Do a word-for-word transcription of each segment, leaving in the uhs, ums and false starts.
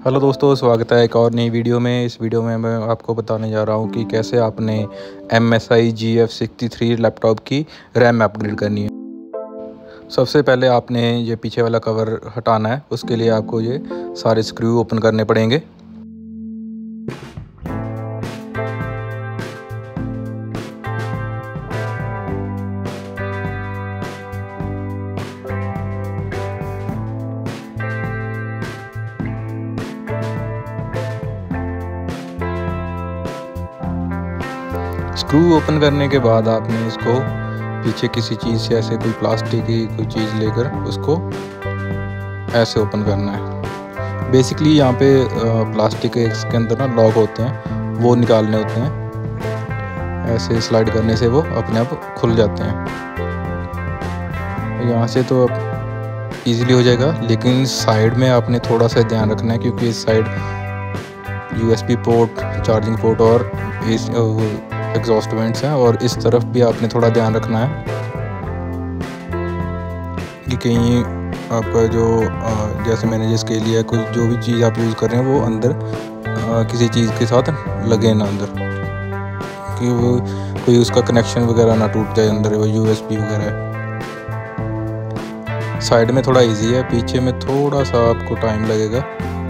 Hello दोस्तों, स्वागत है एक और नई वीडियो में। इस वीडियो में मैं आपको बताने जा रहा हूँ कि कैसे आपने M S I G F sixty three laptop की रैम अपग्रेड करनी है। सबसे पहले आपने ये पीछे वाला कवर हटाना है। उसके लिए आपको ये सारे स्क्रू ओपन करने पड़ेंगे। स्क्रू ओपन करने के बाद आपने इसको पीछे किसी चीज़ से ऐसे कोई प्लास्टिक की कोई चीज़ लेकर उसको ऐसे ओपन करना है। बेसिकली यहाँ पे प्लास्टिक के इसके अंदर ना लॉक होते हैं, वो निकालने होते हैं। ऐसे स्लाइड करने से वो अपने आप खुल जाते हैं। यहाँ से तो अब ईज़िली हो जाएगा, लेकिन साइड में आपने थोड़ा सा ध्यान रखना है, क्योंकि इस side U S B port, charging port और इस एग्जॉस्ट वेंट्स हैं, और इस तरफ भी आपने थोड़ा ध्यान रखना है कि कहीं आपका जो जैसे मैंने जिसके लिए कुछ जो भी चीज़ आप यूज़ कर रहे हैं वो अंदर किसी चीज़ के साथ लगे ना अंदर, कि वो कोई उसका कनेक्शन वगैरह ना टूट जाए अंदर, वो यू एस बी वगैरह। साइड में थोड़ा इजी है, पीछे में थोड़ा सा आपको टाइम लगेगा।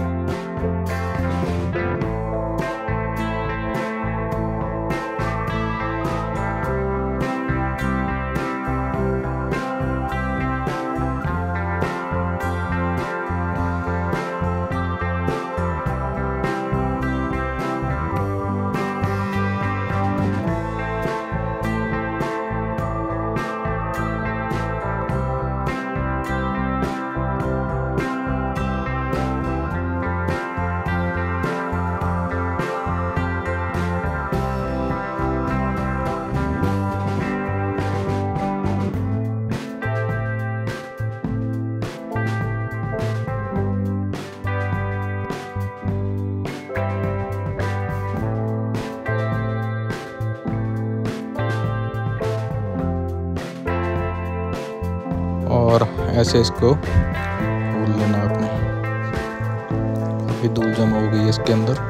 और ऐसे इसको खोल लेना आपने। काफ़ी धूल जमा हो गई है इसके अंदर।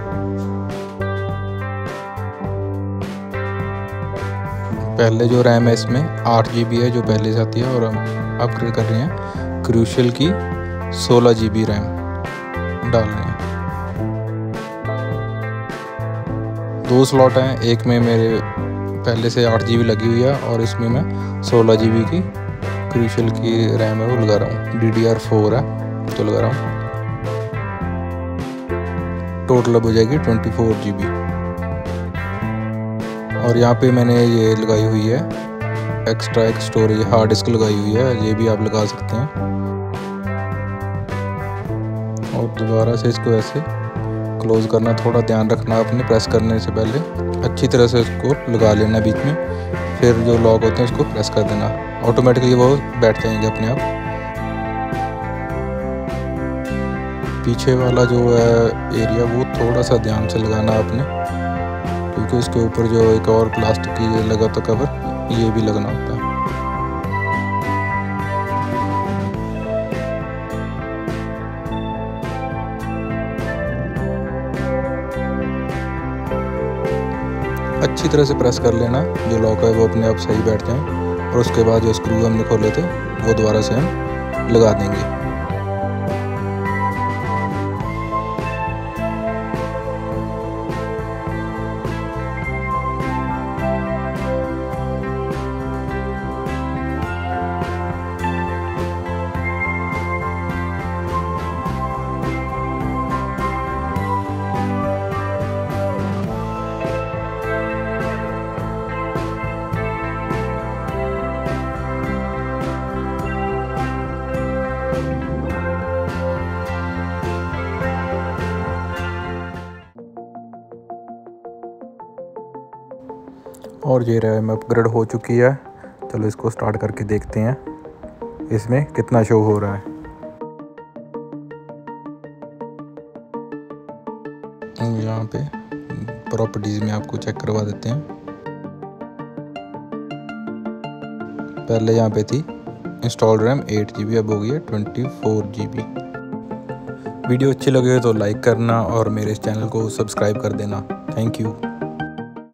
पहले जो रैम है इसमें आठ जी बी है, जो पहले से आती है, और हम अपग्रेड कर रहे हैं क्रूशियल की सोलह जी बी रैम डाल रहे हैं। दो स्लॉट हैं, एक में मेरे पहले से आठ जी बी लगी हुई है और इसमें मैं सोलह जी बी की क्रूशियल की रैम है वो लगा रहा हूँ। डी डी आर फोर है तो लगा रहा हूँ। टोटल अब हो जाएगी ट्वेंटी फोर जी बी। और यहाँ पे मैंने ये लगाई हुई है एक्स्ट्रा एक स्टोरेज हार्ड डिस्क लगाई हुई है, ये भी आप लगा सकते हैं। और दोबारा से इसको ऐसे क्लोज करना, थोड़ा ध्यान रखना आपने, प्रेस करने से पहले अच्छी तरह से इसको लगा लेना बीच में, फिर जो लॉक होते हैं उसको प्रेस कर देना, ऑटोमेटिकली वो बैठ जाएंगे अपने आप। पीछे वाला जो है एरिया वो थोड़ा सा ध्यान से लगाना आपने, क्योंकि उसके ऊपर जो एक और प्लास्टिक की लगा था कवर, ये भी लगना होता है। अच्छी तरह से प्रेस कर लेना, जो लॉक है वो अपने आप सही बैठ जाए, और उसके बाद जो स्क्रू हमने खोले थे वो दोबारा से हम लगा देंगे। और ये रैम अपग्रेड हो चुकी है। चलो इसको स्टार्ट करके देखते हैं इसमें कितना शो हो रहा है। यहाँ पे प्रॉपर्टीज़ में आपको चेक करवा देते हैं। पहले यहाँ पे थी install RAM eight G B, अब हो गई है twenty four G B. Video अच्छी लगे तो लाइक करना और मेरे इस चैनल को सब्सक्राइब कर देना। Thank you.